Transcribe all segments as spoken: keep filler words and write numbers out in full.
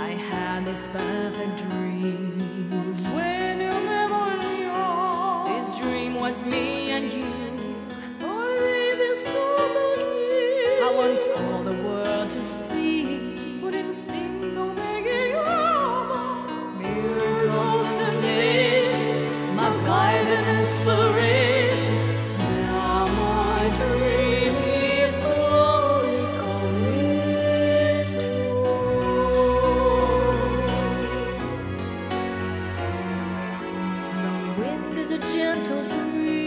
I had this perfect dream. This dream was me and you. I want all the world to see. Miracle sensation, my guide and inspiration. Now my dream is slowly coming true. The wind is a gentle breeze.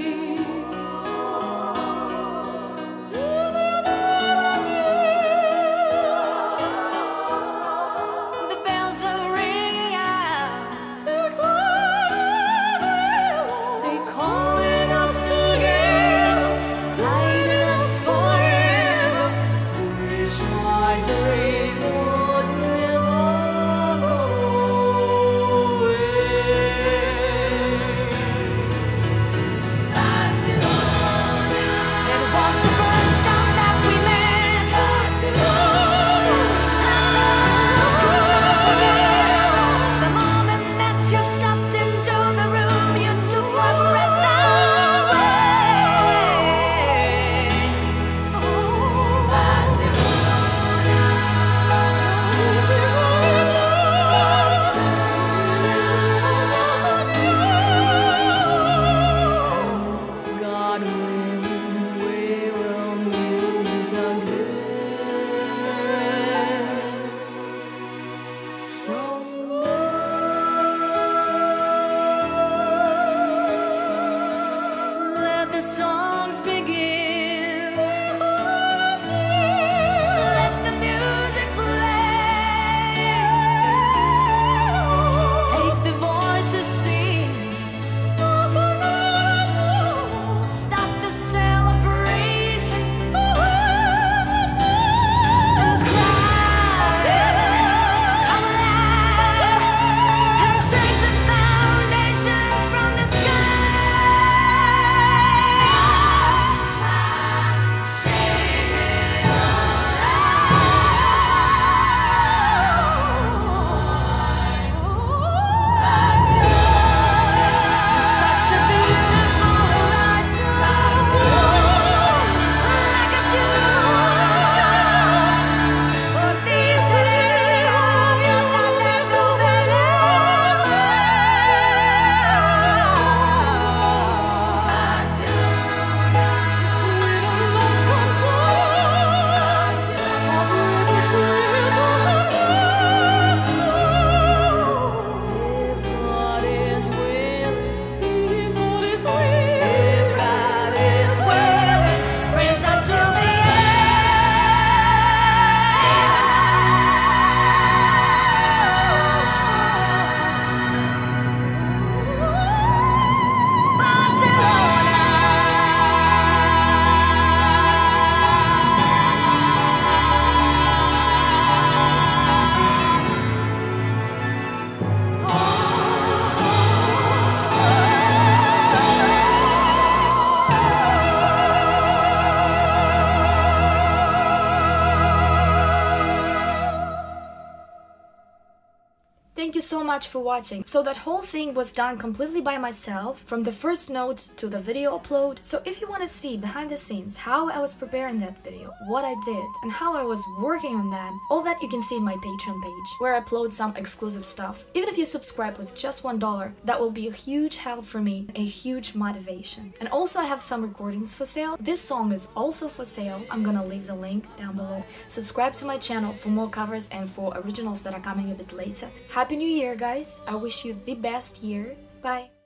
Thank you so much for watching. So that whole thing was done completely by myself, from the first note to the video upload. So if you want to see behind the scenes how I was preparing that video, what I did, and how I was working on that, all that you can see in my Patreon page, where I upload some exclusive stuff. Even if you subscribe with just one dollar, that will be a huge help for me, a huge motivation. And also I have some recordings for sale. This song is also for sale. I'm gonna leave the link down below. Subscribe to my channel for more covers and for originals that are coming a bit later. Happy New Year, guys! I wish you the best year. Bye!